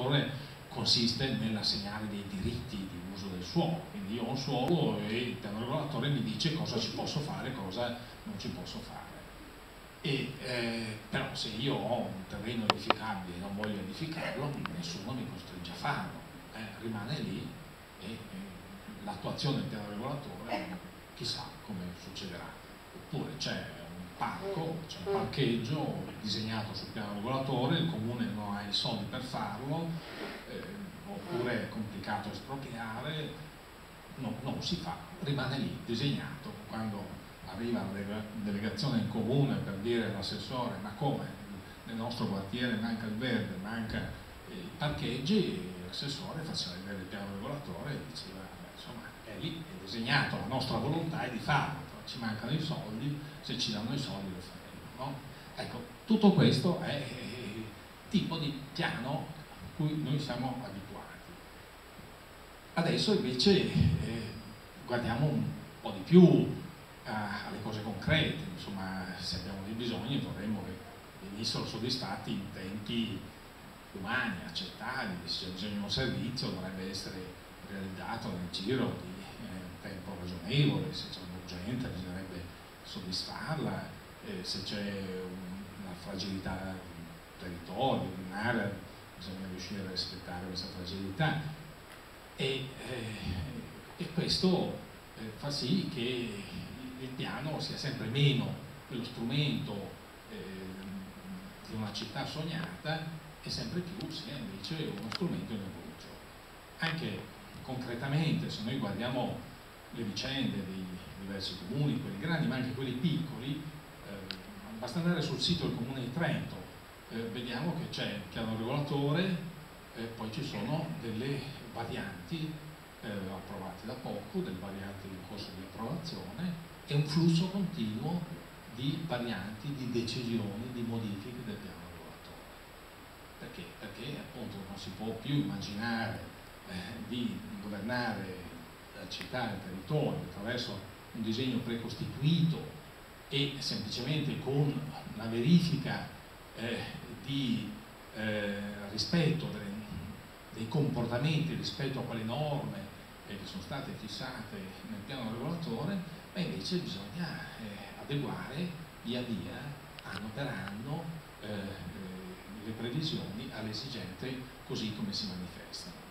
regolatore consiste nell'assegnare dei diritti di uso del suolo, quindi io ho un suolo e il piano regolatore mi dice cosa ci posso fare e cosa non ci posso fare. Però se io ho un terreno edificabile e non voglio edificarlo, nessuno mi costringe a farlo, rimane lì e l'attuazione del piano regolatore chissà come succederà. Oppure c'è un parco, c'è un parcheggio disegnato sul piano regolatore, il comune non ha i soldi per farlo, oppure è complicato espropriare, non si fa, rimane lì disegnato. Quando arriva la delegazione in comune per dire all'assessore ma come nel nostro quartiere manca il verde, manca i parcheggi, l'assessore faceva vedere il piano regolatore e diceva insomma è lì, è disegnato, la nostra volontà è di farlo, però ci mancano i soldi, se ci danno i soldi lo faremo, no? Ecco, tutto questo è il tipo di piano a cui noi siamo abituati. Adesso invece guardiamo un po' di più alle cose concrete, insomma se abbiamo dei bisogni vorremmo che venissero soddisfatti in tempi umani, accettabili. Se c'è bisogno di un servizio dovrebbe essere realizzato nel giro di un tempo ragionevole, se c'è un'urgenza bisognerebbe soddisfarla, se c'è una fragilità di un territorio, di un'area, bisogna riuscire a rispettare questa fragilità e questo fa sì che il piano sia sempre meno quello strumento di una città sognata e sempre più sia invece uno strumento in evoluzione. Anche concretamente, se noi guardiamo le vicende dei diversi comuni, quelli grandi ma anche quelli piccoli, basta andare sul sito del Comune di Trento, vediamo che c'è il piano regolatore, poi ci sono delle varianti approvate da poco, delle varianti in corso di approvazione e un flusso continuo di varianti, di decisioni, di modifiche del piano regolatore. Perché? Perché appunto non si può più immaginare di governare la città e il territorio attraverso un disegno precostituito e semplicemente con la verifica di rispetto dei comportamenti rispetto a quelle norme che sono state fissate nel piano regolatore, ma invece bisogna adeguare via via, anno per anno, le previsioni alle esigenze così come si manifestano.